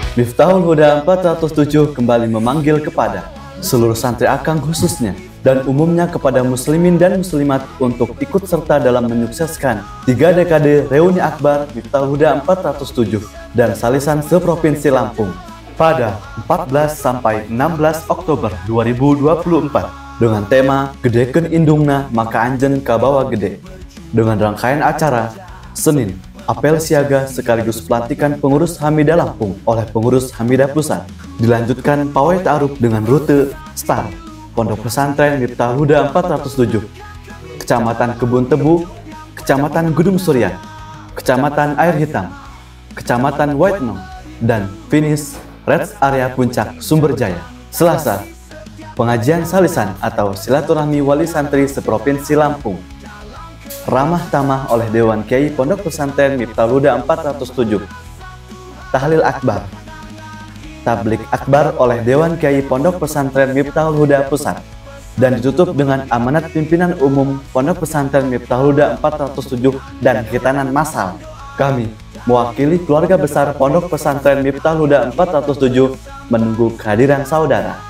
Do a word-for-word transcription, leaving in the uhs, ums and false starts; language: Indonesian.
Miftahul Huda empat ratus tujuh kembali memanggil kepada seluruh santri akang khususnya dan umumnya kepada muslimin dan muslimat untuk ikut serta dalam menyukseskan tiga dekade reuni akbar Miftahul Huda empat ratus tujuh dan Salisan seprovinsi Lampung pada empat belas sampai enam belas Oktober dua ribu dua puluh empat dengan tema Gedekeun Indungna Maka Anjeun Kabawa Gede, dengan rangkaian acara Senin apel siaga sekaligus pelantikan pengurus Hamidah Lampung oleh pengurus Hamidah Pusat, dilanjutkan pawai ta'aruf dengan rute start Pondok Pesantren Miftahul Huda empat ratus tujuh, Kecamatan Kebun Tebu, Kecamatan Gunung Surya, Kecamatan Air Hitam, Kecamatan Waitno, dan finish Rest Area Puncak Sumberjaya. Selasa, pengajian salisan atau silaturahmi wali santri seprovinsi Lampung. Ramah tamah oleh Dewan Kiai Pondok Pesantren Miftahul Huda empat ratus tujuh. Tahlil Akbar. Tablik Akbar oleh Dewan Kiai Pondok Pesantren Miftahul Huda Pusat dan ditutup dengan amanat pimpinan umum Pondok Pesantren Miftahul Huda empat ratus tujuh dan khitanan massal. Kami mewakili keluarga besar Pondok Pesantren Miftahul Huda empat ratus tujuh menunggu kehadiran saudara.